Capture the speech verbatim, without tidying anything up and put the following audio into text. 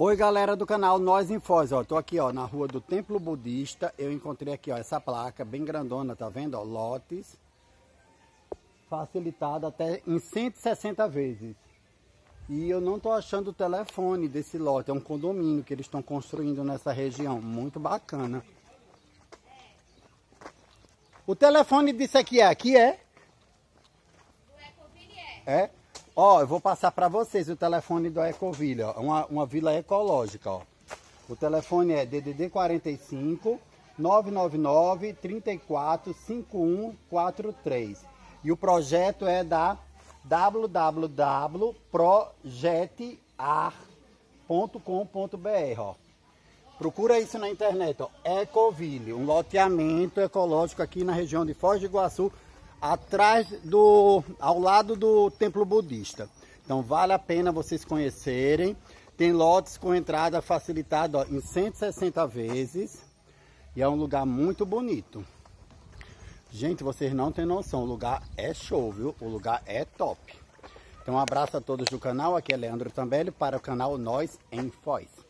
Oi galera do canal Nós em Foz, ó, tô aqui ó na rua do Templo Budista. Eu encontrei aqui ó essa placa bem grandona, tá vendo ó, lotes facilitado até em cento e sessenta vezes. E eu não tô achando o telefone desse lote, é um condomínio que eles estão construindo nessa região, muito bacana. O telefone disso aqui é aqui é? Do Ecoville é. É? Ó, eu vou passar para vocês o telefone do Ecoville, ó, uma, uma vila ecológica, ó. O telefone é D D D quarenta e cinco, nove nove nove, três quatro, cinco um quatro três. E o projeto é da w w w ponto projetar ponto com ponto b r, ó. Procura isso na internet, ó. Ecoville, um loteamento ecológico aqui na região de Foz do Iguaçu, atrás do, ao lado do Templo Budista. Então vale a pena vocês conhecerem. Tem lotes com entrada facilitada ó, em cento e sessenta vezes. E é um lugar muito bonito. Gente, vocês não têm noção, o lugar é show, viu? O lugar é top. Então um abraço a todos do canal, aqui é Leandro Tambelli para o canal Nós em Foz.